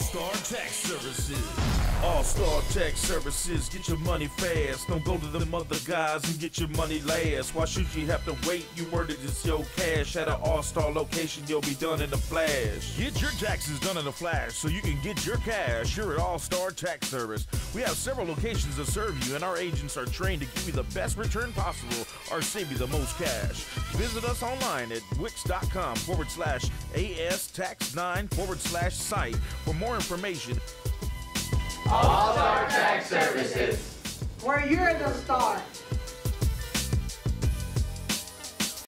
All-Star Tax Services. All-Star Tax Services, get your money fast. Don't go to them other guys and get your money last. Why should you have to wait? You worded it's your cash. At an All-Star location, you'll be done in a flash. Get your taxes done in a flash so you can get your cash here at All-Star Tax Service. We have several locations to serve you, and our agents are trained to give you the best return possible or save you the most cash. Visit us online at wix.com/ASTax9/site for more information. All-Star Tax Services, where you're the star.